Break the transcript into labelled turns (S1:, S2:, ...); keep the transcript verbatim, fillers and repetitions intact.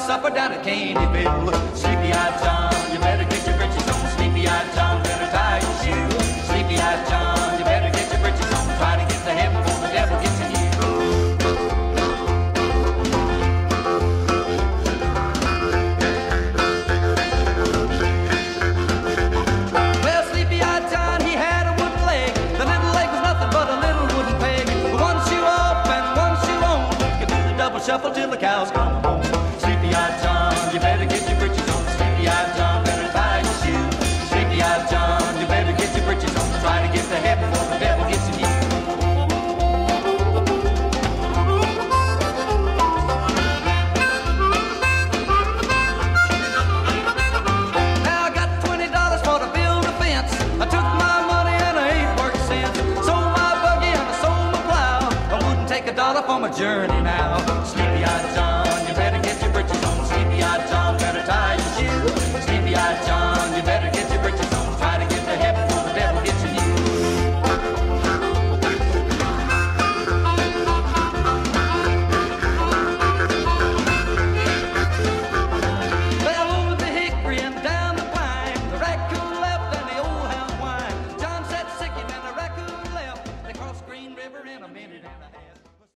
S1: supper down at Candyville. Sleepy-eyed John, you better get your britches on. Sleepy-eyed John, better tie your shoes. Sleepy-eyed John, you better get your britches on. Try to get to heaven before the devil gets in you. Well, Sleepy-eyed John, he had a wooden leg. The little leg was nothing but a little wooden peg. With one shoe off and one shoe on, he could do the double shuffle till the cows come home. Sleepy-eyed John, you better get your britches on. Sleepy-eyed John, better tie your shoes. Sleepy-eyed John, you better get your britches on. Try to get to heaven before the devil gets in you. Now I got twenty dollars for to build a fence. I took my money and I ain't worked since. Sold my buggy and I sold my plow. I wouldn't take a dollar for my journey now.